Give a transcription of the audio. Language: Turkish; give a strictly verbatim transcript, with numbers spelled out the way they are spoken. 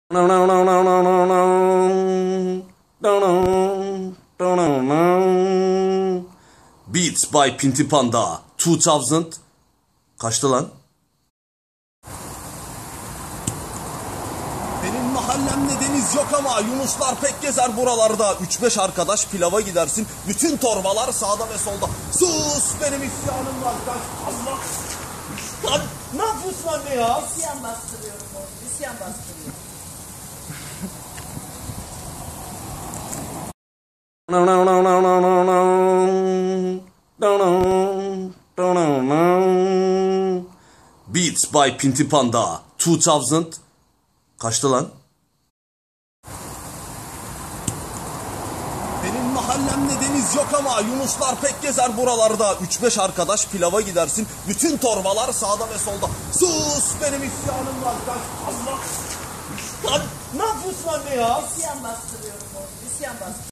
Beats by Pinti Panda iki bin. Kaçtı lan? Benim mahallemde deniz yok ama yunuslar pek gezer buralarda. Üç beş arkadaş pilava gidersin. Bütün torbalar sağda ve solda. Sus, benim isyanım var. Allah! Lan ne yapıyorsun anne ya? İsyan bastırıyorum oğlum. İsyan bastırıyorum. Beats by Pinti Panda iki bin. Kaçtı lan? Benim mahallemde deniz yok ama yunuslar pek gezer buralarda. Üç beş arkadaş pilava gidersin. Bütün torbalar sağda ve solda. Sus, benim isyanım var. Allah! Lan ne yapıyorsun anne ya? İsyan bastırıyorum oğlum. İsyan bastırıyorum.